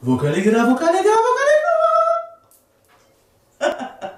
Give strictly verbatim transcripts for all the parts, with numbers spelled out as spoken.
Vocalégra, vocalégra, vocalégra.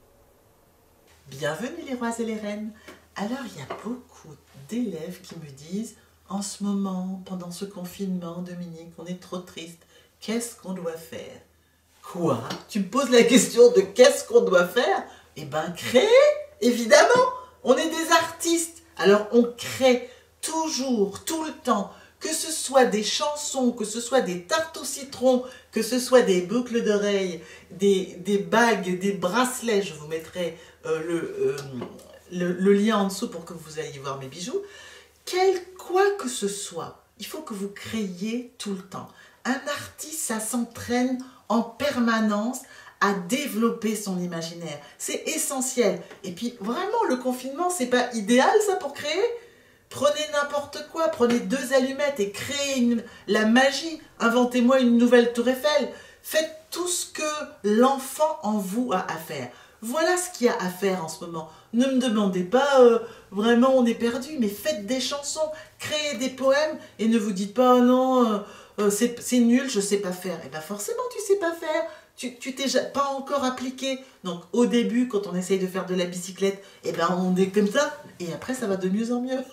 Bienvenue les rois et les reines. Alors il y a beaucoup d'élèves qui me disent en ce moment, pendant ce confinement, Dominique, on est trop triste. Qu'est-ce qu'on doit faire? Quoi? Tu me poses la question de qu'est-ce qu'on doit faire? Eh bien créer, évidemment. On est des artistes. Alors on crée toujours, tout le temps. Que ce soit des chansons, que ce soit des tartes au citron, que ce soit des boucles d'oreilles, des, des bagues, des bracelets, je vous mettrai euh, le, euh, le, le lien en dessous pour que vous ayez voir mes bijoux. Quel quoi que ce soit, il faut que vous créiez tout le temps. Un artiste, ça s'entraîne en permanence à développer son imaginaire. C'est essentiel. Et puis vraiment, le confinement, c'est pas idéal ça pour créer? Prenez n'importe quoi, prenez deux allumettes et créez une, la magie. Inventez-moi une nouvelle tour Eiffel. Faites tout ce que l'enfant en vous a à faire. Voilà ce qu'il y a à faire en ce moment. Ne me demandez pas, euh, vraiment on est perdu, mais faites des chansons, créez des poèmes et ne vous dites pas, oh non, euh, euh, c'est nul, je sais pas faire. Et bien forcément tu sais pas faire. Tu t'es pas encore appliqué. Donc au début, quand on essaye de faire de la bicyclette, eh ben on est comme ça, et après ça va de mieux en mieux.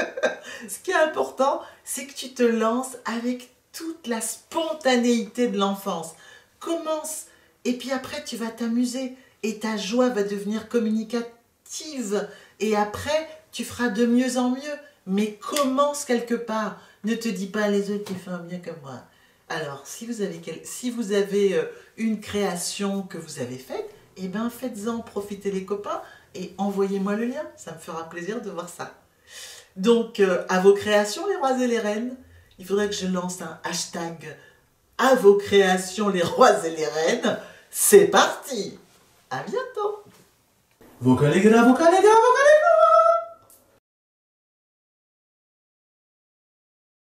Ce qui est important, c'est que tu te lances avec toute la spontanéité de l'enfance. Commence, et puis après tu vas t'amuser, et ta joie va devenir communicative, et après tu feras de mieux en mieux. Mais commence quelque part. Ne te dis pas les autres qui font mieux que moi. Alors, si vous avez, quel... si vous avez euh, une création que vous avez faite, eh bien, faites-en profiter les copains et envoyez-moi le lien. Ça me fera plaisir de voir ça. Donc, euh, à vos créations, les rois et les reines, il faudrait que je lance un hashtag à vos créations, les rois et les reines. C'est parti! À bientôt! Vocalégra, vocalégra, vocalégra.